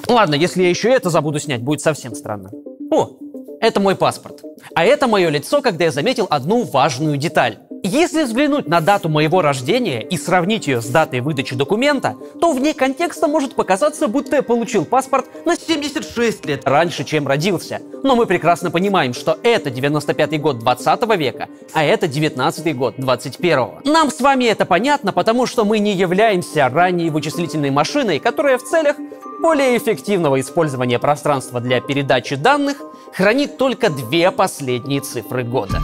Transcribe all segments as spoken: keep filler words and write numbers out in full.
Ладно, если я еще это забуду снять, будет совсем странно. О, это мой паспорт. А это мое лицо, когда я заметил одну важную деталь. Если взглянуть на дату моего рождения и сравнить ее с датой выдачи документа, то вне контекста может показаться, будто я получил паспорт на семьдесят шесть лет раньше, чем родился. Но мы прекрасно понимаем, что это девяносто пятый год двадцатого века, а это девятнадцатый год двадцать первого. Нам с вами это понятно, потому что мы не являемся ранней вычислительной машиной, которая в целях более эффективного использования пространства для передачи данных хранит только две последние цифры года.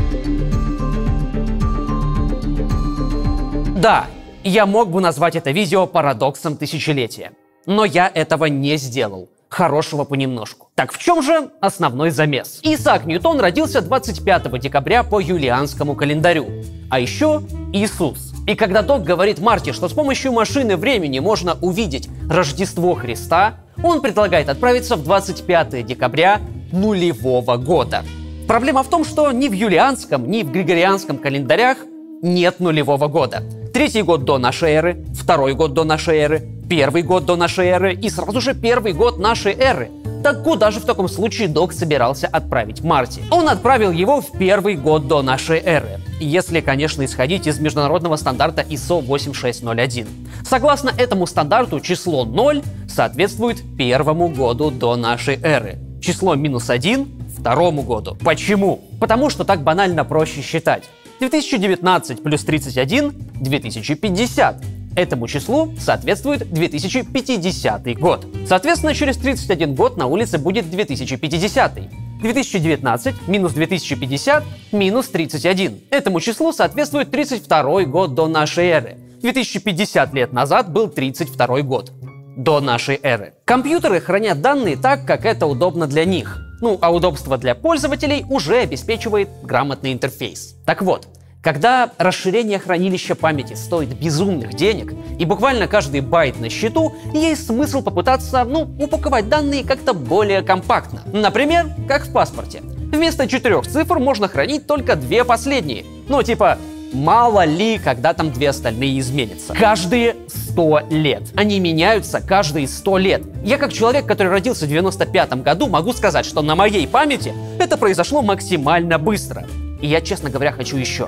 Да, я мог бы назвать это видео парадоксом тысячелетия, но я этого не сделал. Хорошего понемножку. Так в чем же основной замес? Исаак Ньютон родился двадцать пятого декабря по юлианскому календарю. А еще Иисус. И когда Док говорит Марте, что с помощью машины времени можно увидеть Рождество Христа, он предлагает отправиться в двадцать пятое декабря нулевого года. Проблема в том, что ни в юлианском, ни в григорианском календарях нет нулевого года. Третий год до нашей эры, второй год до нашей эры, первый год до нашей эры и сразу же первый год нашей эры. Так куда же в таком случае Док собирался отправить Марти? Он отправил его в первый год до нашей эры. Если, конечно, исходить из международного стандарта ай эс о восемь шесть ноль один. Согласно этому стандарту, число ноль соответствует первому году до нашей эры. Число минус один – второму году. Почему? Потому что так банально проще считать. две тысячи девятнадцать плюс тридцать один – две тысячи пятьдесят. Этому числу соответствует две тысячи пятидесятый год. Соответственно, через тридцать один год на улице будет две тысячи пятидесятый. две тысячи девятнадцать минус две тысячи пятьдесят минус тридцать один. Этому числу соответствует тридцать второй год до нашей эры. две тысячи пятьдесят лет назад был тридцать второй год до нашей эры. Компьютеры хранят данные так, как это удобно для них. Ну, а удобство для пользователей уже обеспечивает грамотный интерфейс. Так вот, когда расширение хранилища памяти стоит безумных денег, и буквально каждый байт на счету, есть смысл попытаться, ну, упаковать данные как-то более компактно. Например, как в паспорте. Вместо четырех цифр можно хранить только две последние. Ну, типа, мало ли, когда там две остальные изменятся. Каждые сто лет. Они меняются каждые сто лет. Я как человек, который родился в девяносто пятом году, могу сказать, что на моей памяти это произошло максимально быстро. И я, честно говоря, хочу еще.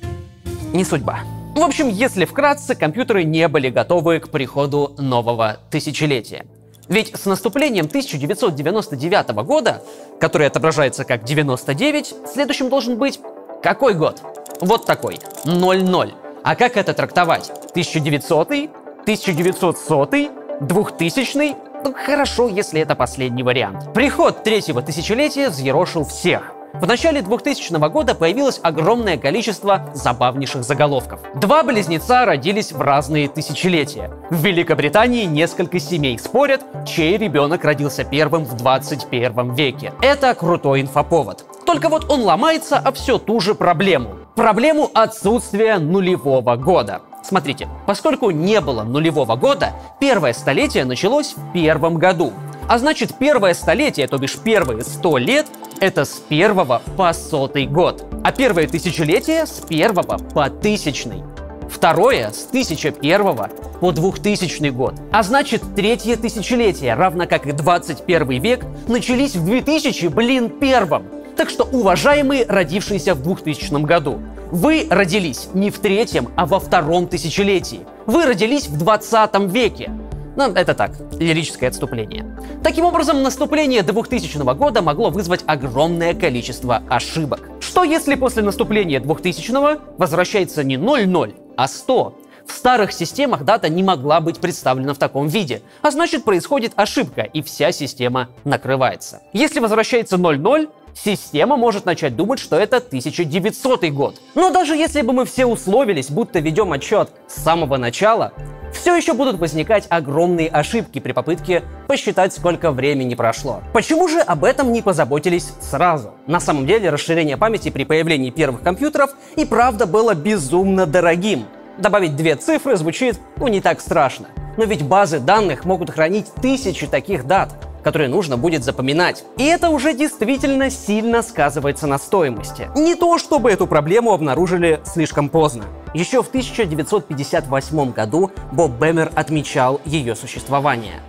Не судьба. В общем, если вкратце, компьютеры не были готовы к приходу нового тысячелетия. Ведь с наступлением тысяча девятьсот девяносто девятого года, который отображается как девяносто девять, следующим должен быть какой год? Вот такой. ноль ноль. А как это трактовать? тысяча девятисотый? тысяча девятьсот сотый? двухтысячный? Ну, хорошо, если это последний вариант. Приход третьего тысячелетия взъерошил всех. В начале двухтысячного года появилось огромное количество забавнейших заголовков. Два близнеца родились в разные тысячелетия. В Великобритании несколько семей спорят, чей ребенок родился первым в двадцать первом веке. Это крутой инфоповод. Только вот он ломается об всю ту же проблему. Проблему отсутствия нулевого года. Смотрите, поскольку не было нулевого года, первое столетие началось в первом году. А значит, первое столетие, то бишь первые сто лет, это с первого по сотый год. А первое тысячелетие с первого по тысячный. Второе с тысяча первого по двухтысячный год. А значит, третье тысячелетие, равно как и двадцать первый век, начались в две тысячи, блин, первом. Так что, уважаемые, родившиеся в двухтысячном году, вы родились не в третьем, а во втором тысячелетии. Вы родились в двадцатом веке. Ну, это так, лирическое отступление. Таким образом, наступление двухтысячного года могло вызвать огромное количество ошибок. Что если после наступления двухтысячного возвращается не ноль ноль, а сто? В старых системах дата не могла быть представлена в таком виде, а значит, происходит ошибка, и вся система накрывается. Если возвращается ноль ноль, система может начать думать, что это тысяча девятисотый год. Но даже если бы мы все условились, будто ведем отчет с самого начала, все еще будут возникать огромные ошибки при попытке посчитать, сколько времени прошло. Почему же об этом не позаботились сразу? На самом деле, расширение памяти при появлении первых компьютеров и правда было безумно дорогим. Добавить две цифры звучит, ну, не так страшно. Но ведь базы данных могут хранить тысячи таких дат, которые нужно будет запоминать. И это уже действительно сильно сказывается на стоимости. Не то, чтобы эту проблему обнаружили слишком поздно. Еще в тысяча девятьсот пятьдесят восьмом году Боб Бэмер отмечал ее существование.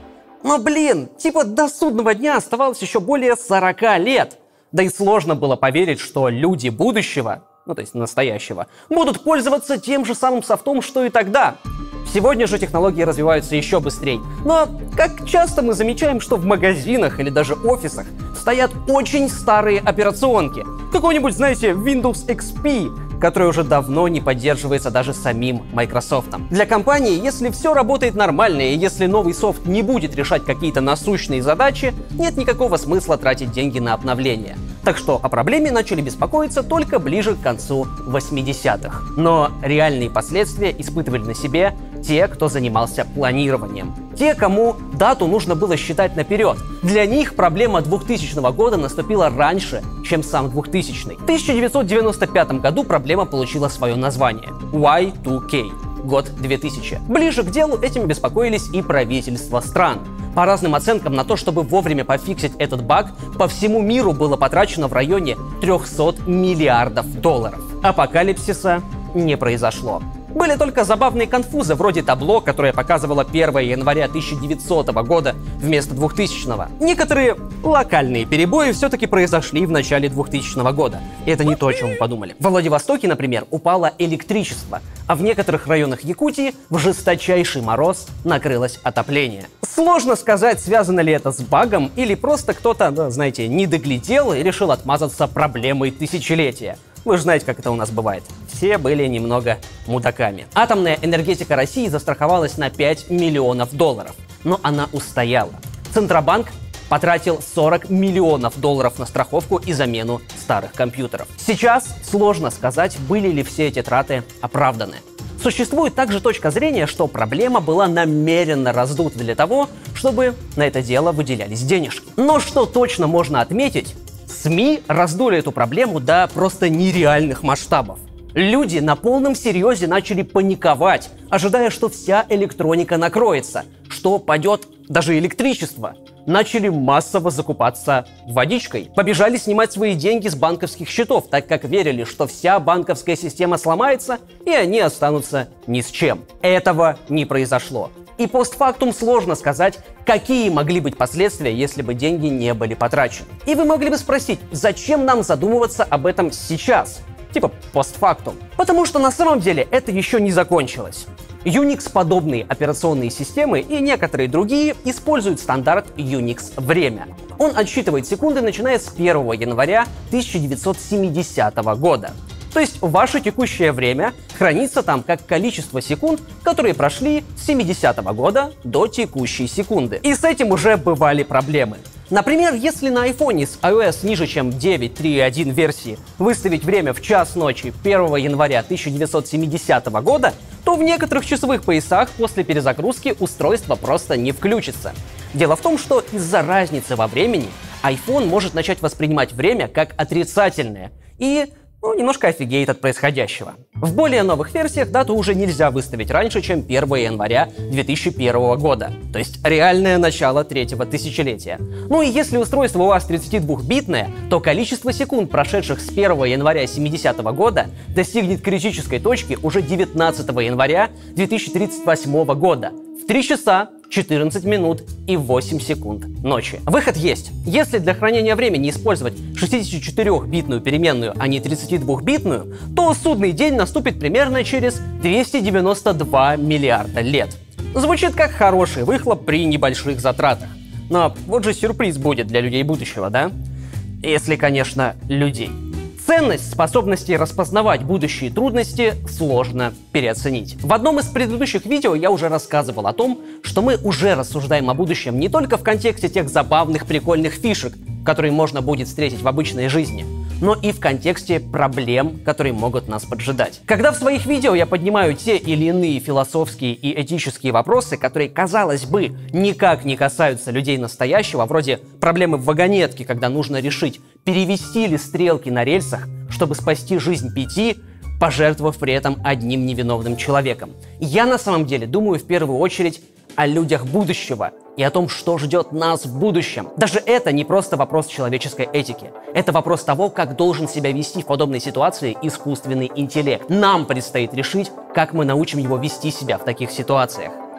Но блин, типа до судного дня оставалось еще более сорока лет. Да и сложно было поверить, что люди будущего, ну то есть настоящего, будут пользоваться тем же самым софтом, что и тогда. Сегодня же технологии развиваются еще быстрее. Но как часто мы замечаем, что в магазинах или даже офисах стоят очень старые операционки. Какой-нибудь, знаете, Windows икс пи, который уже давно не поддерживается даже самим Microsoft. Для компании, если все работает нормально и если новый софт не будет решать какие-то насущные задачи, нет никакого смысла тратить деньги на обновление. Так что о проблеме начали беспокоиться только ближе к концу восьмидесятых. Но реальные последствия испытывали на себе те, кто занимался планированием. Те, кому дату нужно было считать наперед. Для них проблема двухтысячного года наступила раньше, чем сам двухтысячный. В тысяча девятьсот девяносто пятом году проблема получила свое название – уай ту кей. Год две тысячи. Ближе к делу этим беспокоились и правительства стран. По разным оценкам, на то, чтобы вовремя пофиксить этот баг, по всему миру было потрачено в районе трехсот миллиардов долларов. Апокалипсиса не произошло. Были только забавные конфузы, вроде табло, которое показывало первое января тысяча девятисотого года вместо двухтысячного. Некоторые локальные перебои все-таки произошли в начале двухтысячного года. И это не то, о чем мы подумали. Во Владивостоке, например, упало электричество, а в некоторых районах Якутии в жесточайший мороз накрылось отопление. Сложно сказать, связано ли это с багом или просто кто-то, да, знаете, не доглядел и решил отмазаться проблемой тысячелетия. Вы же знаете, как это у нас бывает. Все были немного мудаками. Атомная энергетика России застраховалась на пять миллионов долларов. Но она устояла. Центробанк потратил сорок миллионов долларов на страховку и замену старых компьютеров. Сейчас сложно сказать, были ли все эти траты оправданы. Существует также точка зрения, что проблема была намеренно раздута для того, чтобы на это дело выделялись денежки. Но что точно можно отметить, СМИ раздули эту проблему до просто нереальных масштабов. Люди на полном серьезе начали паниковать, ожидая, что вся электроника накроется, что падет даже электричество. Начали массово закупаться водичкой. Побежали снимать свои деньги с банковских счетов, так как верили, что вся банковская система сломается, и они останутся ни с чем. Этого не произошло. И постфактум сложно сказать, какие могли быть последствия, если бы деньги не были потрачены. И вы могли бы спросить, зачем нам задумываться об этом сейчас? Типа постфактум. Потому что на самом деле это еще не закончилось. Unix-подобные операционные системы и некоторые другие используют стандарт Unix-время. Он отсчитывает секунды, начиная с первого января тысяча девятьсот семидесятого года. То есть ваше текущее время хранится там как количество секунд, которые прошли с семидесятого года до текущей секунды. И с этим уже бывали проблемы. Например, если на айфоне с iOS ниже, чем девять точка три точка один версии выставить время в час ночи первого января тысяча девятьсот семидесятого года, то в некоторых часовых поясах после перезагрузки устройство просто не включится. Дело в том, что из-за разницы во времени iPhone может начать воспринимать время как отрицательное и ну, немножко офигеет от происходящего. В более новых версиях дату уже нельзя выставить раньше, чем первого января две тысячи первого года, то есть реальное начало третьего тысячелетия. Ну и если устройство у вас тридцатидвухбитное, то количество секунд, прошедших с первого января семидесятого года, достигнет критической точки уже девятнадцатого января две тысячи тридцать восьмого года. В три часа четырнадцать минут и восемь секунд ночи. Выход есть. Если для хранения времени использовать шестидесятичетырёхбитную переменную, а не тридцатидвухбитную, то судный день наступит примерно через двести девяносто два миллиарда лет. Звучит как хороший выхлоп при небольших затратах. Но вот же сюрприз будет для людей будущего, да? Если, конечно, людей. Ценность способности распознавать будущие трудности сложно переоценить. В одном из предыдущих видео я уже рассказывал о том, что мы уже рассуждаем о будущем не только в контексте тех забавных прикольных фишек, которые можно будет встретить в обычной жизни, но и в контексте проблем, которые могут нас поджидать. Когда в своих видео я поднимаю те или иные философские и этические вопросы, которые, казалось бы, никак не касаются людей настоящего, вроде проблемы в вагонетке, когда нужно решить, перевести ли стрелки на рельсах, чтобы спасти жизнь пяти, пожертвовав при этом одним невиновным человеком. Я на самом деле думаю в первую очередь о людях будущего и о том, что ждет нас в будущем. Даже это не просто вопрос человеческой этики. Это вопрос того, как должен себя вести в подобной ситуации искусственный интеллект. Нам предстоит решить, как мы научим его вести себя в таких ситуациях.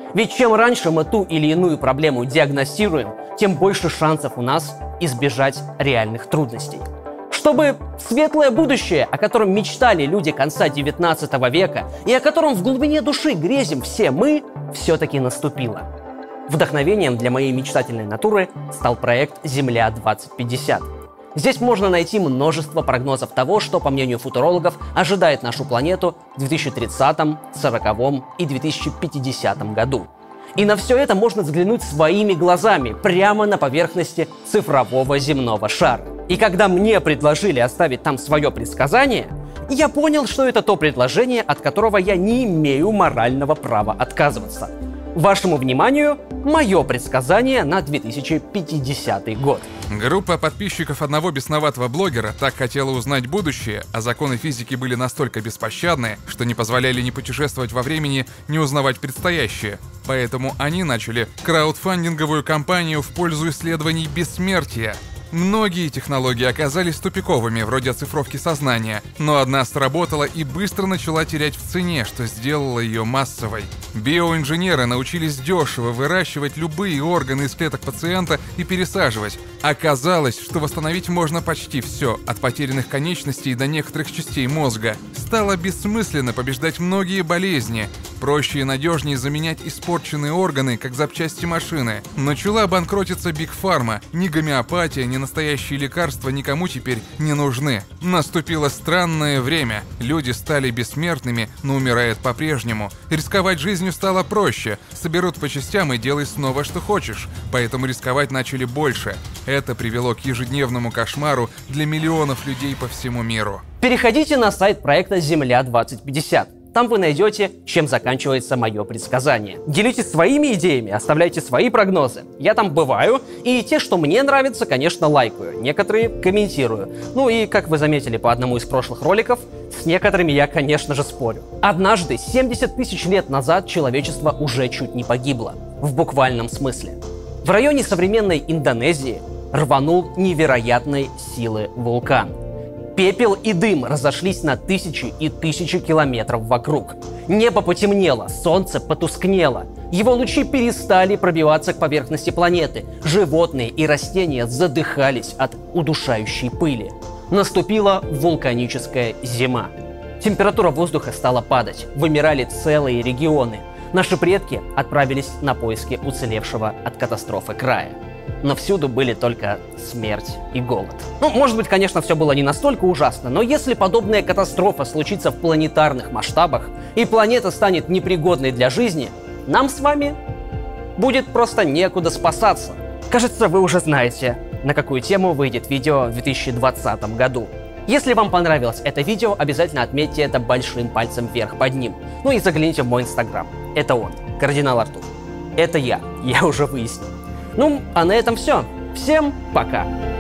Ведь чем раньше мы ту или иную проблему диагностируем, тем больше шансов у нас избежать реальных трудностей. Чтобы светлое будущее, о котором мечтали люди конца девятнадцатого века и о котором в глубине души грезим все мы, все-таки наступило. Вдохновением для моей мечтательной натуры стал проект «Земля двадцать пятьдесят». Здесь можно найти множество прогнозов того, что, по мнению футурологов, ожидает нашу планету в две тысячи тридцатом, сороковом и две тысячи пятидесятом году. И на все это можно взглянуть своими глазами, прямо на поверхности цифрового земного шара. И когда мне предложили оставить там свое предсказание, я понял, что это то предложение, от которого я не имею морального права отказываться. Вашему вниманию мое предсказание на две тысячи пятидесятый год. Группа подписчиков одного бесноватого блогера так хотела узнать будущее, а законы физики были настолько беспощадны, что не позволяли ни путешествовать во времени, ни узнавать предстоящее. Поэтому они начали краудфандинговую кампанию в пользу исследований бессмертия. Многие технологии оказались тупиковыми, вроде оцифровки сознания, но одна сработала и быстро начала терять в цене, что сделало ее массовой. Биоинженеры научились дешево выращивать любые органы из клеток пациента и пересаживать. Оказалось, что восстановить можно почти все, от потерянных конечностей до некоторых частей мозга. Стало бессмысленно побеждать многие болезни. Проще и надежнее заменять испорченные органы, как запчасти машины. Начала банкротиться Биг Фарма. Ни гомеопатия, ни настоящие лекарства никому теперь не нужны. Наступило странное время. Люди стали бессмертными, но умирают по-прежнему. Рисковать жизнью стало проще. Соберут по частям и делай снова, что хочешь. Поэтому рисковать начали больше. Это привело к ежедневному кошмару для миллионов людей по всему миру. Переходите на сайт проекта «Земля двадцать пятьдесят». Там вы найдете, чем заканчивается мое предсказание. Делитесь своими идеями, оставляйте свои прогнозы. Я там бываю, и те, что мне нравятся, конечно, лайкаю. Некоторые комментирую. Ну и, как вы заметили по одному из прошлых роликов, с некоторыми я, конечно же, спорю. Однажды, семьдесят тысяч лет назад, человечество уже чуть не погибло. В буквальном смысле. В районе современной Индонезии рванул невероятной силы вулкан. Пепел и дым разошлись на тысячи и тысячи километров вокруг. Небо потемнело, солнце потускнело. Его лучи перестали пробиваться к поверхности планеты. Животные и растения задыхались от удушающей пыли. Наступила вулканическая зима. Температура воздуха стала падать, вымирали целые регионы. Наши предки отправились на поиски уцелевшего от катастрофы края. Но всюду были только смерть и голод. Ну, может быть, конечно, все было не настолько ужасно, но если подобная катастрофа случится в планетарных масштабах, и планета станет непригодной для жизни, нам с вами будет просто некуда спасаться. Кажется, вы уже знаете, на какую тему выйдет видео в две тысячи двадцатом году. Если вам понравилось это видео, обязательно отметьте это большим пальцем вверх под ним. Ну и загляните в мой инстаграм. Это он, Кардинал Артур. Это я, я уже выяснил. Ну, а на этом все. Всем пока!